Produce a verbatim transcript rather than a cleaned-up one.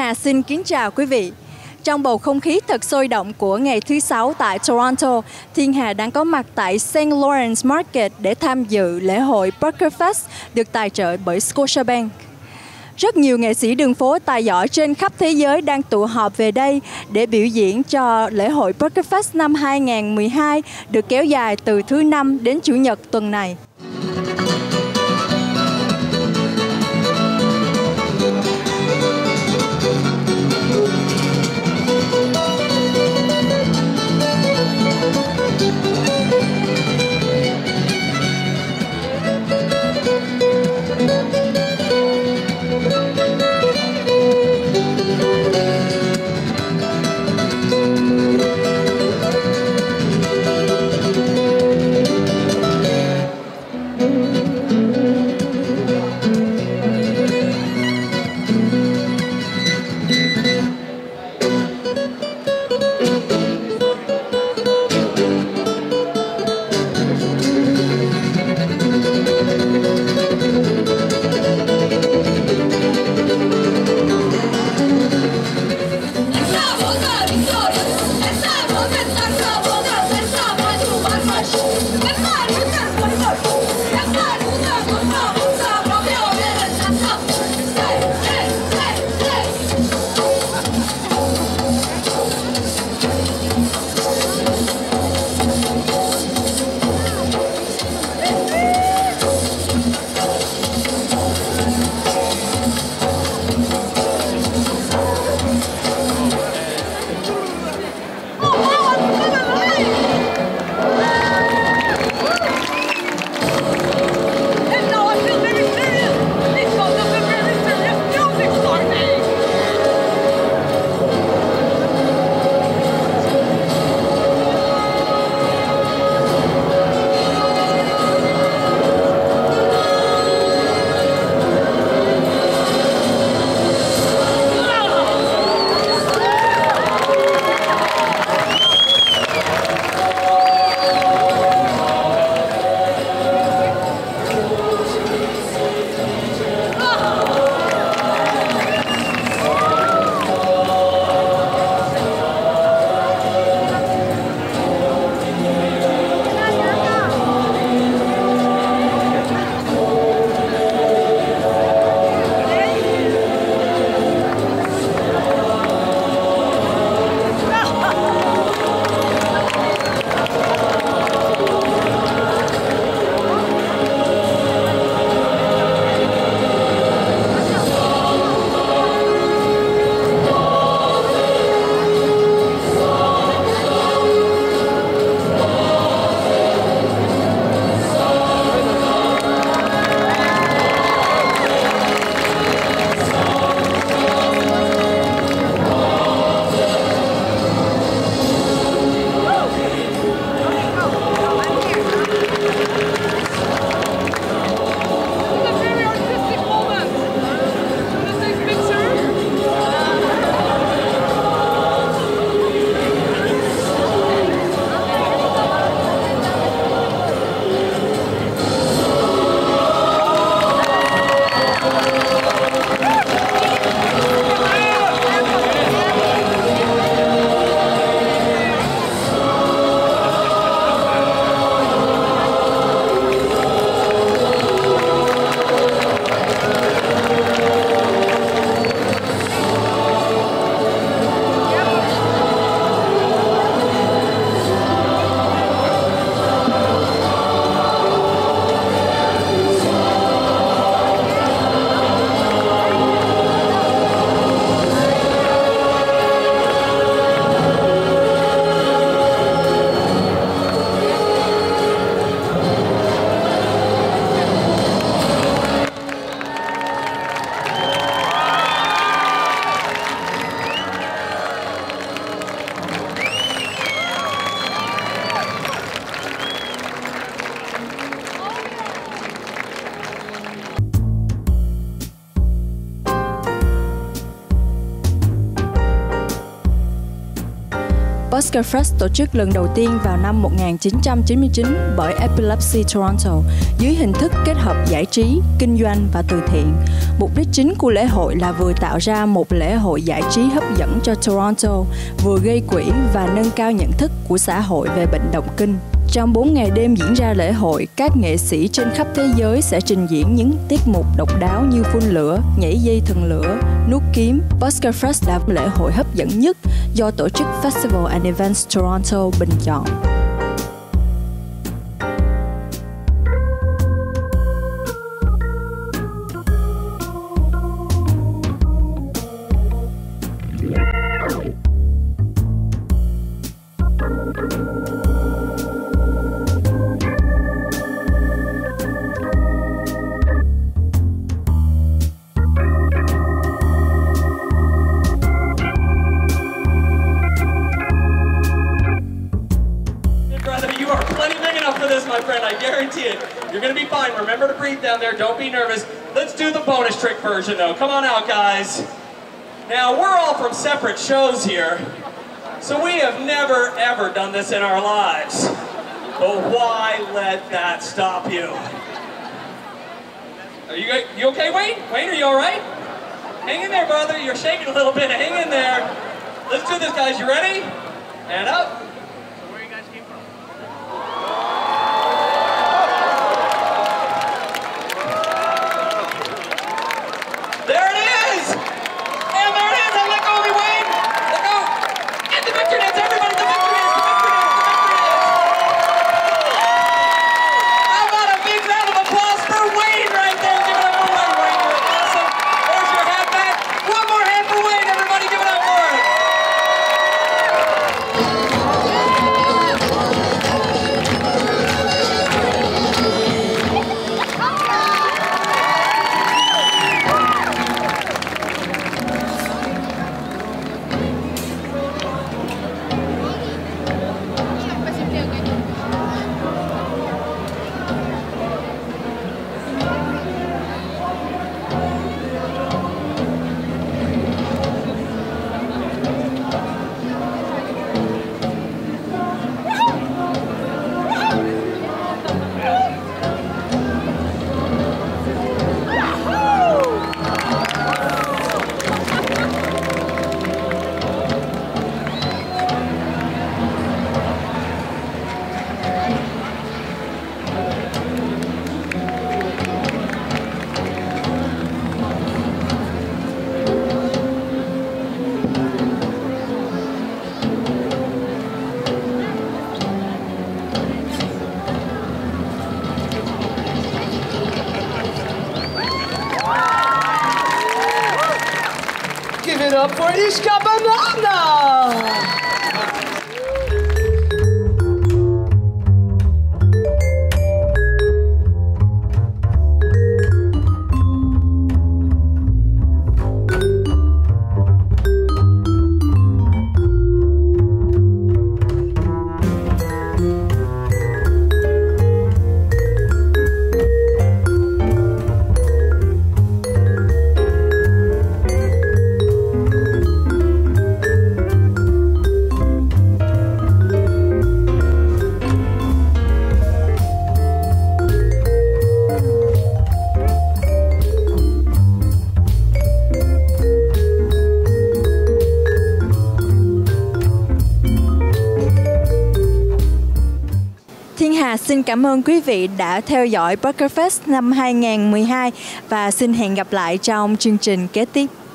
Hà xin kính chào quý vị. Trong bầu không khí thật sôi động của ngày thứ Sáu tại Toronto, Thiên Hà đang có mặt tại Saint Lawrence Market để tham dự lễ hội Burger Fest được tài trợ bởi Scotiabank. Rất nhiều nghệ sĩ đường phố tài giỏi trên khắp thế giới đang tụ họp về đây để biểu diễn cho lễ hội Burger Fest năm hai không một hai được kéo dài từ thứ Năm đến Chủ nhật tuần này. Busker Fest tổ chức lần đầu tiên vào năm một nghìn chín trăm chín mươi chín bởi Epilepsy Toronto dưới hình thức kết hợp giải trí, kinh doanh và từ thiện. Mục đích chính của lễ hội là vừa tạo ra một lễ hội giải trí hấp dẫn cho Toronto, vừa gây quỹ và nâng cao nhận thức của xã hội về bệnh động kinh. Trong bốn ngày đêm diễn ra lễ hội, các nghệ sĩ trên khắp thế giới sẽ trình diễn những tiết mục độc đáo như phun lửa, nhảy dây thần lửa, nuốt kiếm. Busker Fest là lễ hội hấp dẫn nhất do tổ chức Festival and Events Toronto bình chọn. My friend, I guarantee it. You're gonna be fine. Remember to breathe down there. Don't be nervous. Let's do the bonus trick version though. Come on out, guys. Now, we're all from separate shows here, so we have never ever done this in our lives. But why let that stop you? Are you, you okay, Wayne? Wayne, are you all right? Hang in there, brother. You're shaking a little bit. Hang in there. Let's do this, guys. You ready? And up. Give it up for Ishka Banana! Thiên Hà xin cảm ơn quý vị đã theo dõi Busker Fest năm hai nghìn không trăm mười hai và xin hẹn gặp lại trong chương trình kế tiếp.